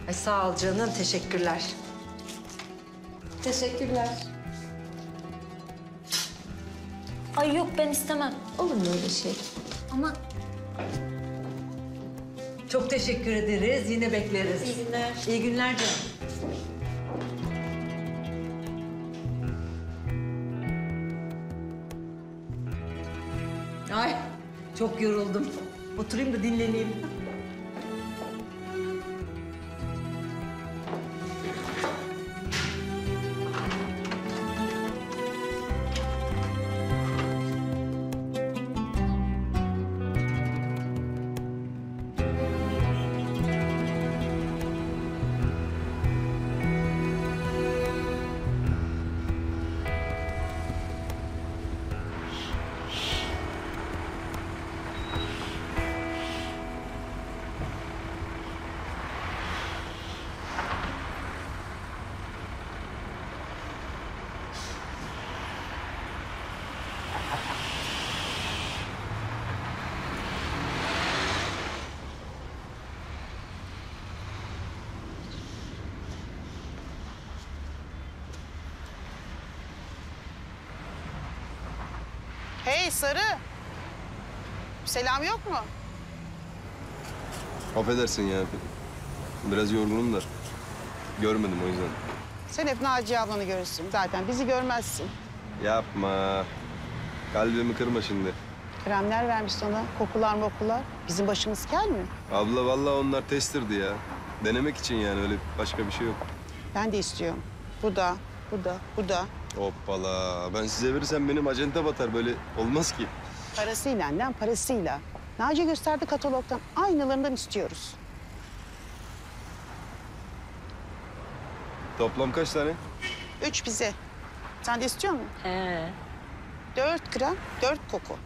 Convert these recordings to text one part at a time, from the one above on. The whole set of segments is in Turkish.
Ay sağ ol canım, teşekkürler. Teşekkürler. Ay yok ben istemem. Olur mu öyle şey? Ama Çok teşekkür ederiz, yine bekleriz. iyi günler. İyi günler canım. Ay çok yoruldum. Oturayım da dinleneyim. Hey Sarı. Selam yok mu? Affedersin ya. Biraz yorgunum da. Görmedim o yüzden. Sen hep Naciye ablanı görürsün. Zaten bizi görmezsin. Yapma. Kalbimi kırma şimdi. Kremler vermiş sana. Kokular mokular. Bizim başımız kel mi? Abla vallahi onlar testerdi ya. Denemek için yani öyle başka bir şey yok. Ben de istiyorum. Bu da, bu da, bu da. Hoppala. Ben size verirsem benim acente batar. Böyle olmaz ki. Parasıyla lan parasıyla. Naciye gösterdi katalogdan. Aynılarından istiyoruz. Toplam kaç tane? 3 bize. Sen de istiyor musun? He. 4 krem, 4 koku.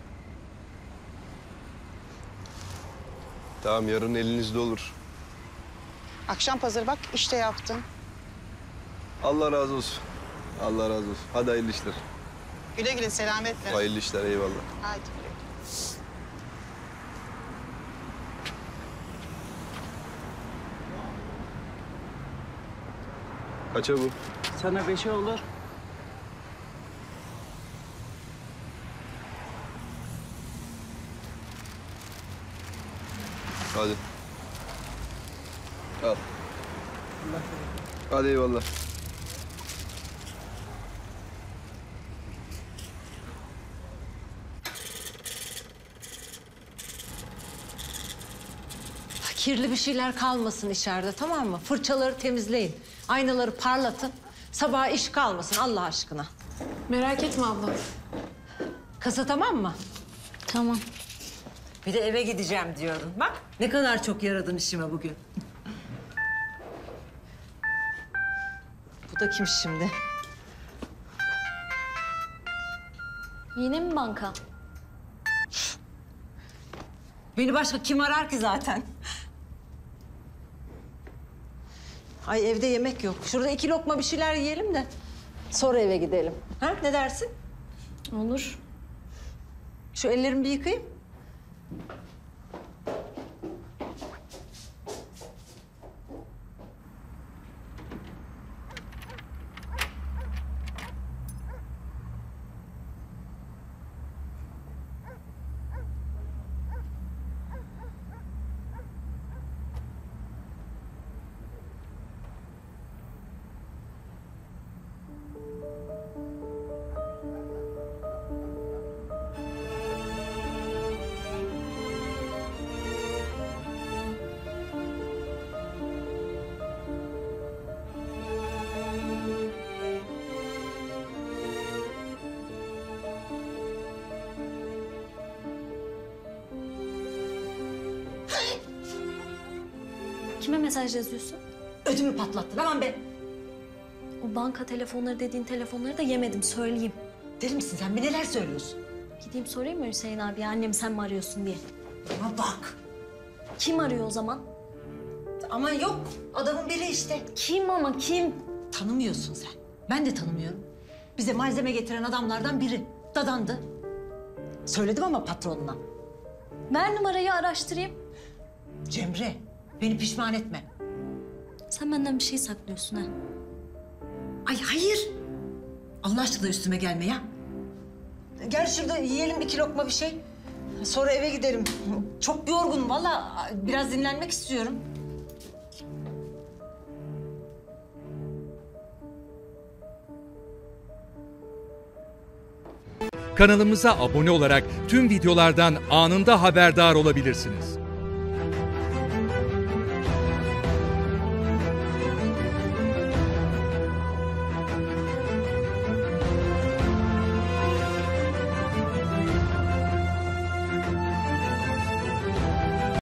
Tamam yarın elinizde olur. Akşam pazarı bak işte yaptım. Allah razı olsun. Allah razı olsun. Hadi hayırlı işler. Güle güle selametle. Hayırlı işler eyvallah. Haydi güle güle. Kaça bu? Sana 5'e olur. Hadi. Al. Hadi eyvallah. Kirli bir şeyler kalmasın içeride, tamam mı? Fırçaları temizleyin, aynaları parlatın. Sabaha iş kalmasın Allah aşkına. Merak etme abla. Kasa tamam mı? Tamam. Bir de eve gideceğim diyordun. Bak ne kadar çok yaradın işime bugün. Bu da kim şimdi? Yine mi banka? Beni başka kim arar ki zaten? Ay evde yemek yok. Şurada 2 lokma bir şeyler yiyelim de sonra eve gidelim. Ha ne dersin? Olur. Şu ellerimi bir yıkayayım. Kime mesaj yazıyorsun? Ödümü patlattın aman be. O banka telefonları dediğin telefonları da yemedim söyleyeyim. Deli misin sen? Bir neler söylüyorsun? Gideyim sorayım mı Hüseyin abi annem sen mi arıyorsun diye. Ama bak. Kim arıyor o zaman? Aman yok. Adamın biri işte. Kim ama kim? Tanımıyorsun sen. Ben de tanımıyorum. Bize malzeme getiren adamlardan biri. Dadandı. Söyledim ama patronuna. Ver numarayı araştırayım. Cemre, beni pişman etme. Sen benden bir şey saklıyorsun ha. Ay hayır. Allah aşkına üstüme gelme ya. Gel şurada yiyelim 2 lokma bir şey. Sonra eve gidelim. Çok yorgunum vallahi. Biraz dinlenmek istiyorum. Kanalımıza abone olarak tüm videolardan anında haberdar olabilirsiniz.